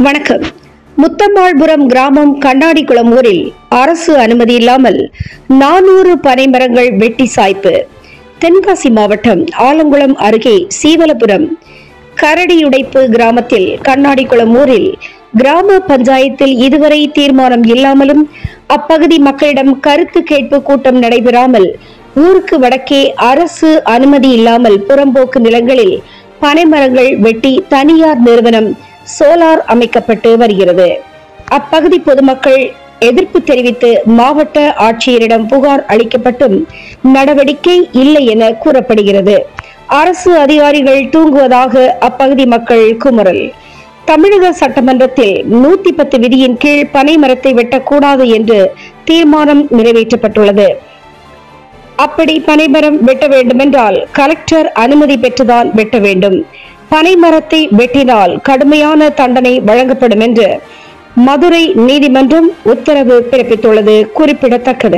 வணக்கம். முத்தம்மாள்புரம் கிராமம் கண்ணாடிக்குளம் ஊரில் அரசு அனுமதி இல்லாமல் 400 பனைமரங்கள் வெட்டி சாய்ப்பு. தென்காசி மாவட்டம் ஆலங்குளம் அருகே சீவலபுரம் கரடியுடைப்பு கிராமத்தில் கண்ணாடிக்குளம் ஊரில் கிராம பஞ்சாயத்தில் இதுவரை தீர்மானம் இல்லாமலும் அப்பகுதி மக்களிடம் கருத்து கேட்பு கூட்டம் நடைபெறாமல் ஊருக்கு வடக்கே அரசு அனுமதி இல்லாமல் புறம்போக்கு நிலங்களில் பனைமரங்கள் வெட்டி தனியார் நிறுவனம் சோலார் அமைக்கப்பட்டு வருகிறது. அப்பகுதி பொதுமக்கள் எதிர்ப்பு தெரிவித்து மாவட்ட ஆட்சியரிடம் புகார் அளிக்கப்பட்டும் நடவடிக்கை இல்லை என கூறப்படுகிறது. அரசு அதிகாரிகள் தூங்குவதாக அப்பகுதி மக்கள் குமுறல். தமிழக சட்டமன்றத்தில் 110 விதியின் கீழ் பனை மரத்தை வெட்டக்கூடாது என்று தீர்மானம் நிறைவேற்றப்பட்டுள்ளது. அப்படி பனைமரம் வெட்ட வேண்டுமென்றால் கலெக்டர் அனுமதி பெற்றுதான் வெட்ட வேண்டும். பனை மரத்தை வெட்டினால் கடுமையான தண்டனை வழங்கப்படும் என்று மதுரை நீதிமன்றம் உத்தரவு பிறப்பித்துள்ளது குறிப்பிடத்தக்கது.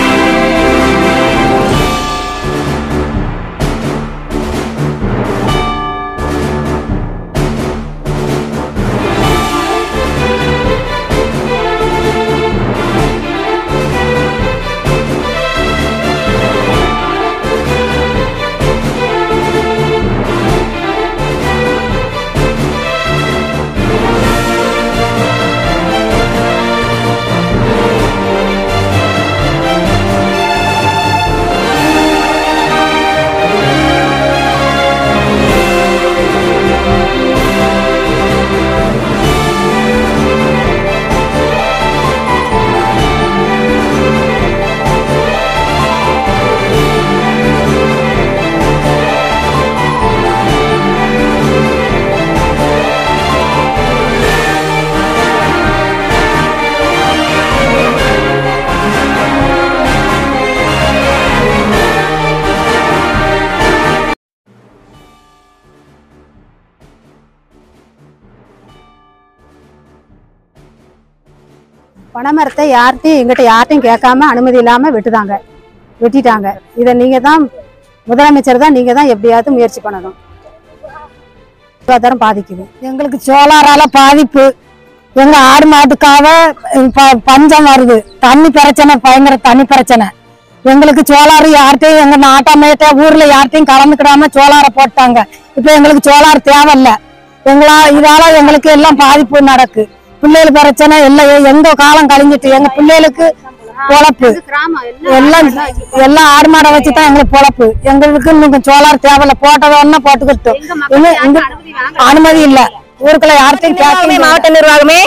பனைமரத்தை எங்கிட்ட யார்ட்டையும் கேட்காம அனுமதி இல்லாம வெட்டிட்டாங்க. இதை நீங்க தான் முதலமைச்சர் தான், நீங்க தான் எப்படியாவது முயற்சி பண்ணணும். சுகாதாரம் பாதிக்குது. எங்களுக்கு சோலாரால பாதிப்பு. எங்க ஆடு மாட்டுக்காக பஞ்சம் வருது. தண்ணி பிரச்சனை, பயங்கர தண்ணி பிரச்சனை. எங்களுக்கு சோலார் யார்ட்டையும் எங்க நாட்டாமேட்ட ஊர்ல யார்ட்டையும் கலந்துக்கிடாம சோலாரை போட்டாங்க. இப்ப எங்களுக்கு சோலார் தேவையில்ல. இதால எங்களுக்கு எல்லாம் பாதிப்பு நடக்கு. பிள்ளைகள் பிரச்சனை எல்லாம் எங்க காலம் கழிஞ்சிட்டு எங்க பிள்ளைகளுக்கு பொழப்பு எல்லாம் ஆடு மாடை வச்சுதான் எங்களுக்கு பொழப்பு. எங்களுக்கு நீங்க சோலார் தேவையில்ல, போட்டதோன்னா போட்டுக்கிட்டோம். அனுமதி இல்ல ஊருக்குள்ள யார்த்தையும் கேட்க. மாவட்ட நிர்வாகமே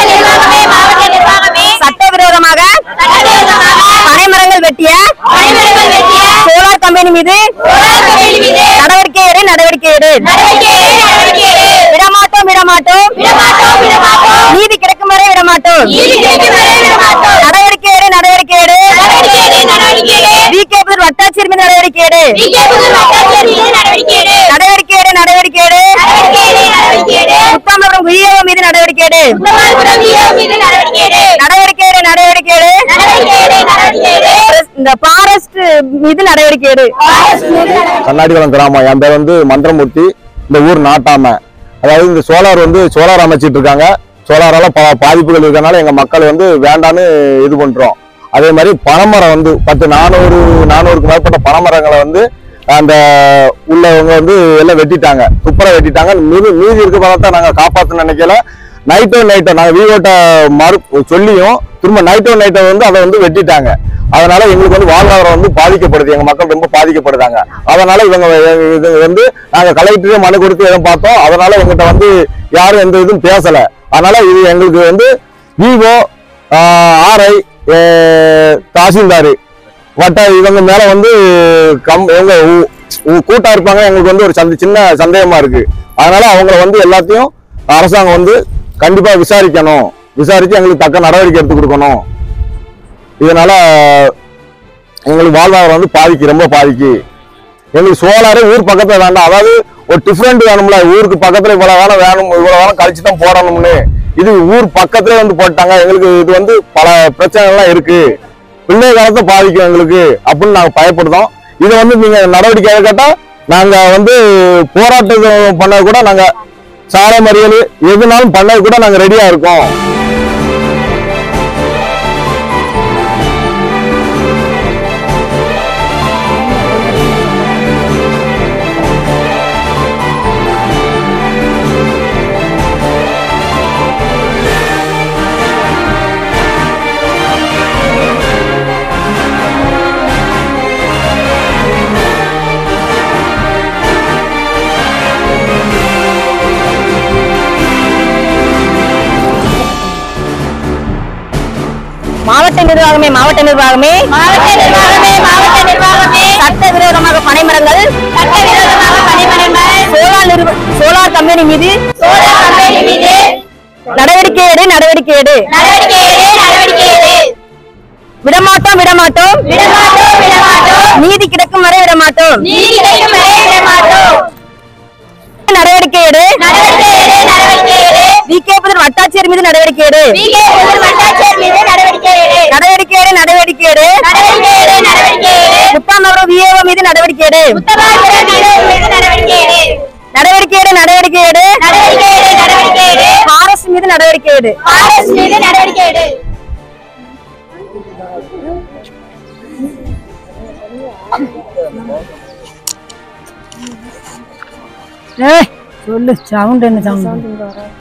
சட்டவிரோதமாக பனைமரங்கள் வெட்டிய சோலார் கம்பெனி மீது நடவடிக்கை எடு. விடமாட்டோம். நீதி கிடைக்கும் வரை விடமாட்டோம். நடவடிக்கை எடு. வட்டாட்சியர் மீது நடவடிக்கை எடு. முத்தம்மாள்புரம் விஏஓ மீது நடவடிக்கை எடு. இந்த ஃபாரஸ்ட் மீது நடவடிக்கை எடு. கண்ணாடிக்குளம் கிராமம். என் பேர் மந்திரமூர்த்தி. இந்த ஊர் நாட்டாம. அதாவது இந்த சோலார் அமைச்சிட்டு இருக்காங்க. சோலாரால பல பாதிப்புகள் இருக்கனால எங்க மக்கள் வேண்டான்னு இது பண்றோம். அதே மாதிரி பனைமரம் 400க்கு மேற்பட்ட பனைமரங்களை அந்த உள்ளவங்க எல்லாம் வெட்டிட்டாங்க, துப்புரா வெட்டிட்டாங்க. மீதி இருக்க பணத்தை நாங்க காப்பாற்ற நினைக்கல. நைட்டோ நாங்க வீவோட்ட சொல்லியும் திரும்ப நைட்டோ அதை வெட்டிட்டாங்க. அதனால எங்களுக்கு வாழ்வாதாரம் பாதிக்கப்படுது. எங்க மக்கள் ரொம்ப பாதிக்கப்படுறாங்க. அதனால இவங்க நாங்க கலெக்டரே மனு கொடுத்து எதுவும் பார்த்தோம். அதனால எங்கிட்ட யாரும் எந்த இதுவும் பேசல. அதனால இது எங்களுக்கு விவோ, ஆர்ஐ, தாசில்தார் இவங்க மேல எங்க கூட்டா இருப்பாங்க. எங்களுக்கு ஒரு சின்ன சந்தேகமா இருக்கு. அதனால அவங்கள எல்லாத்தையும் அரசாங்கம் கண்டிப்பா விசாரிக்கணும். விசாரிச்சு எங்களுக்கு தக்க நடவடிக்கை எடுத்து கொடுக்கணும். இதனால எங்களுக்கு வாழ்வாதாரம் ரொம்ப பாதிக்கு. எங்களுக்கு சோலாரே ஊர் பக்கத்துல வேண்டாம். அதாவது ஒரு டிஃபரெண்ட் வேணும்ல. ஊருக்கு பக்கத்துல இவ்வளவு வேணும் கழிச்சு தான் போடணும்னு இது ஊர் பக்கத்துல போட்டாங்க. எங்களுக்கு இது பல பிரச்சனைகள் எல்லாம் இருக்கு. பிள்ளை காலத்தை பாதிக்கும் எங்களுக்கு அப்படின்னு நாங்க பயப்படுதோம். இதை நீங்க நடவடிக்கை கேட்டா நாங்க போராட்டம் பண்ண கூட நாங்க சாலை மறியல் எதுனாலும் பண்ண கூட நாங்க ரெடியா இருக்கோம். மாவட்ட நிர்வாகமே சட்டவிரோதமாக பனைமரங்கள் சோலார் கம்பெனி மீது நடவடிக்கை எடு. விடமாட்டோம் நீதி கிடைக்கும் வரை விடமாட்டோம். நடவடிக்கை எடு. வட்டாட்சியர் மீது நடவடிக்கை எடு. முத்தாமரம் விஏஓ மீது நடவடிக்கை எடு. ஃபாரஸ்ட் மீது நடவடிக்கை எடு. சொல்லு சவுண்ட் என்ன சவுண்ட்